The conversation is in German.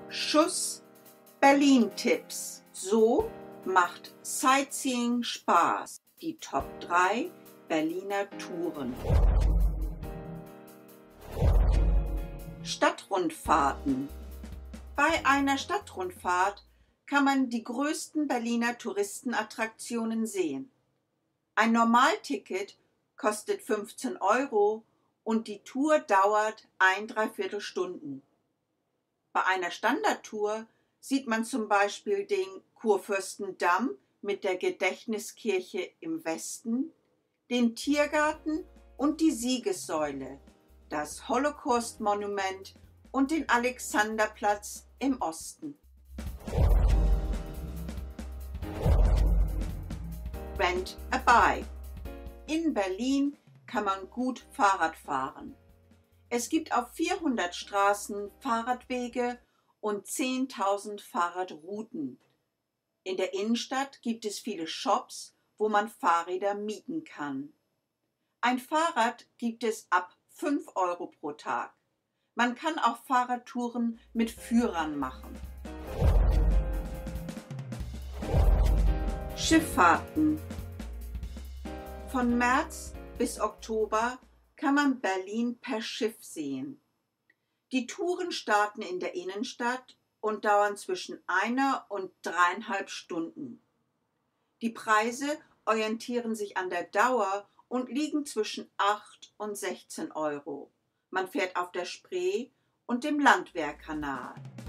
Schuss Berlin-Tipps. So macht Sightseeing Spaß. Die Top 3 Berliner Touren. Stadtrundfahrten. Bei einer Stadtrundfahrt kann man die größten Berliner Touristenattraktionen sehen. Ein Normalticket kostet 15 € und die Tour dauert 1,75 Stunden. Bei einer Standardtour sieht man zum Beispiel den Kurfürstendamm mit der Gedächtniskirche im Westen, den Tiergarten und die Siegessäule, das Holocaust-Monument und den Alexanderplatz im Osten. Rent a Bike. In Berlin kann man gut Fahrrad fahren. Es gibt auf 400 Straßen Fahrradwege und 10.000 Fahrradrouten. In der Innenstadt gibt es viele Shops, wo man Fahrräder mieten kann. Ein Fahrrad gibt es ab 5 € pro Tag. Man kann auch Fahrradtouren mit Führern machen. Schifffahrten. Von März bis Oktober kann man Berlin per Schiff sehen. Die Touren starten in der Innenstadt und dauern zwischen 1 und 3,5 Stunden. Die Preise orientieren sich an der Dauer und liegen zwischen 8 und 16 €. Man fährt auf der Spree und dem Landwehrkanal.